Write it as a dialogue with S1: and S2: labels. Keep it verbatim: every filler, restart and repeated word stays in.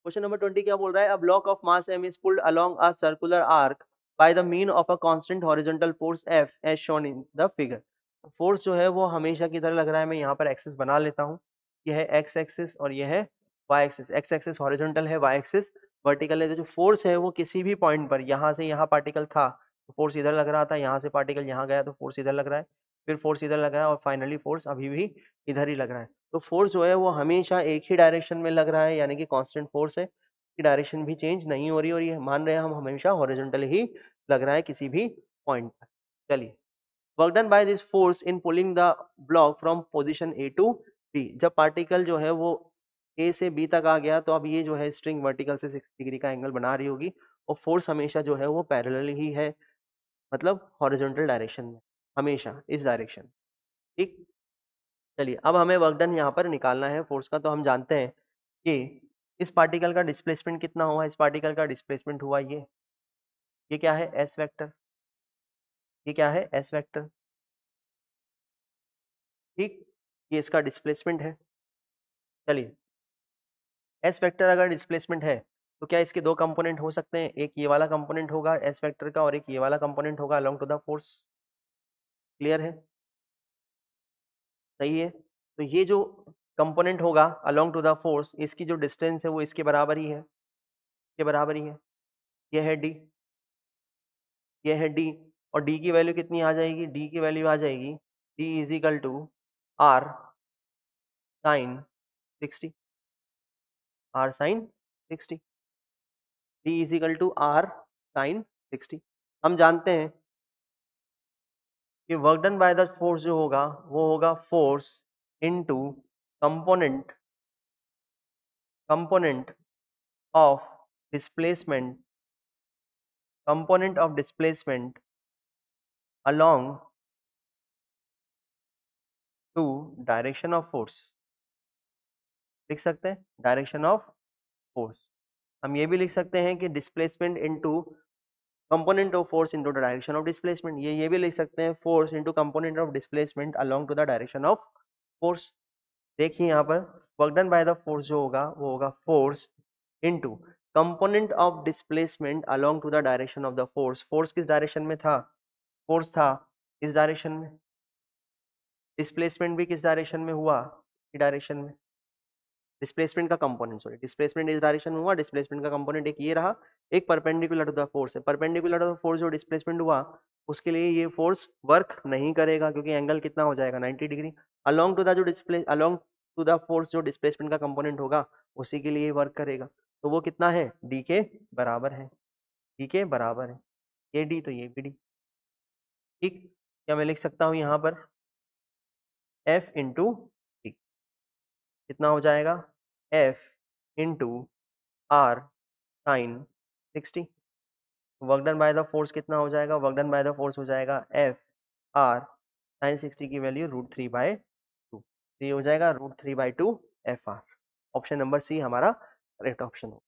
S1: Question number twenty क्या बोल रहा है? A block of mass m is pulled along a circular arc by the mean of a constant horizontal force F as shown in the figure. Force जो है वो हमेशा की तरह लग रहा है, मैं यहाँ पर एक्सिस बना लेता हूँ। यह है एक्स एक्सिस और यह है Y axis. X axis horizontal है, वाई एक्सिस वर्टिकल है। तो जो फोर्स है वो किसी भी पॉइंट पर, यहाँ से यहाँ पार्टिकल था तो फोर्स इधर लग रहा था, यहाँ से पार्टिकल यहाँ गया तो फोर्स इधर लग रहा है, फिर फोर्स इधर लग रहा है और फाइनली फोर्स अभी भी इधर ही लग रहा है। तो फोर्स जो है वो हमेशा एक ही डायरेक्शन में लग रहा है, यानी कि कांस्टेंट फोर्स है, की डायरेक्शन भी चेंज नहीं हो रही और ये मान रहे हैं हम हमेशा हॉरिजॉन्टल ही लग रहा है किसी भी पॉइंट पर। चलिए, work done by this force in pulling the block from position A to B. जब पार्टिकल जो है वो ए से बी तक आ गया तो अब ये जो है स्ट्रिंग वर्टिकल से सिक्सटी डिग्री का एंगल बना रही होगी और फोर्स हमेशा जो है वो पैरेलल ही है, मतलब हॉरिजॉन्टल डायरेक्शन में, हमेशा इस डायरेक्शन। ठीक, चलिए अब हमें वर्क डन यहाँ पर निकालना है फोर्स का। तो हम जानते हैं कि इस पार्टिकल का डिस्प्लेसमेंट कितना हुआ। इस पार्टिकल का डिस्प्लेसमेंट हुआ ये ये क्या है? S vector. ये क्या है? S vector. ठीक, ये इसका डिस्प्लेसमेंट है। चलिए, एस वेक्टर अगर डिस्प्लेसमेंट है तो क्या इसके दो कंपोनेंट हो सकते हैं? एक ये वाला कंपोनेंट होगा एस वेक्टर का और एक ये वाला कंपोनेंट होगा along to the force. Clear है? सही है। तो ये जो कंपोनेंट होगा अलोंग टू द फोर्स, इसकी जो डिस्टेंस है वो इसके बराबर ही है, के बराबर ही है। ये है डी, ये है डी। और डी की वैल्यू कितनी आ जाएगी? डी की वैल्यू आ जाएगी D is equal to R sine sixty. R sine sixty. D is equal to R sine sixty. हम जानते हैं कि work done by the force जो होगा वो होगा force into component component of displacement component of displacement along to direction of force. लिख सकते हैं डायरेक्शन ऑफ फोर्स। हम ये भी लिख सकते हैं कि displacement into component of force into the direction of displacement. ये ये भी लिख सकते हैं force into component of displacement along to the direction of force. देखिए यहाँ पर work done by the force जो होगा वो होगा force into component of displacement along to the direction of the force. Force किस डायरेक्शन में था? फोर्स था इस डायरेक्शन में। डिस्प्लेसमेंट भी किस डायरेक्शन में हुआ? इस डायरेक्शन में। डिस्प्लेसमेंट का कंपोनेंट, सॉरी, डिस्प्लेसमेंट इस डायरेक्शन में हुआ, डिस्प्लेसमेंट का कंपोनेंट एक ये रहा, एक परपेंडिकुलर टू द फोर्स है। परपेंडिकुलर टू द फोर्स जो डिस्प्लेसमेंट हुआ उसके लिए ये फोर्स वर्क नहीं करेगा क्योंकि एंगल कितना हो जाएगा? Ninety degree. Along to the जो display along to the force जो डिस्प्लेसमेंट का कंपोनेंट होगा उसी के लिए वर्क करेगा। तो वो कितना है? डी के बराबर है। डी के बराबर है, ये डी तो ये भी डी। ठीक, क्या मैं लिख सकता हूँ यहाँ पर एफ इंटू डी कितना हो जाएगा? F into R sine sixty. Work done by the force कितना हो जाएगा? Work done by the force हो जाएगा एफ आर साइन सिक्सटी की value root three by two. तो ये हो जाएगा root three by two F R. Option number C हमारा करेक्ट ऑप्शन हो।